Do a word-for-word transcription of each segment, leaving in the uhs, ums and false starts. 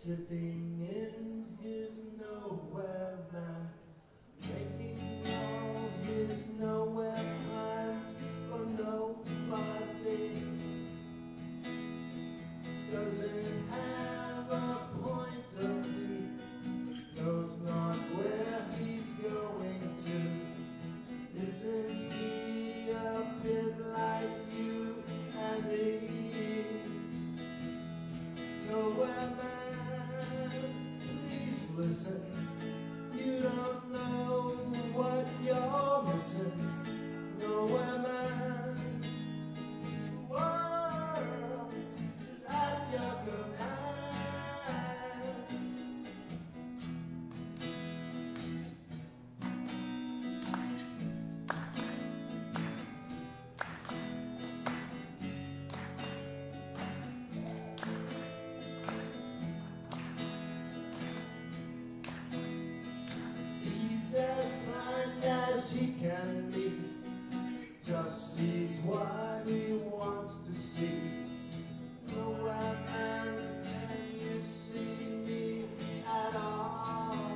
sitting in his nowhere man, making all his nowhere plans for nobody. Doesn't have a point of view, knows not where he's going to. Isn't he a bit like you and me? Nowhere man, please listen. You don't know what you're missing. Nowhere man, the world is at your command. He's as blind as he can be, just sees what he wants to see. Nowhere man, can you see me at all?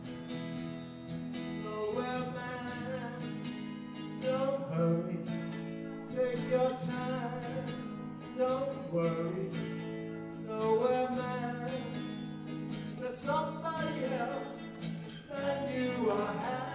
Nowhere man, don't hurry, take your time, don't worry. Nowhere man, let somebody else and you are happy.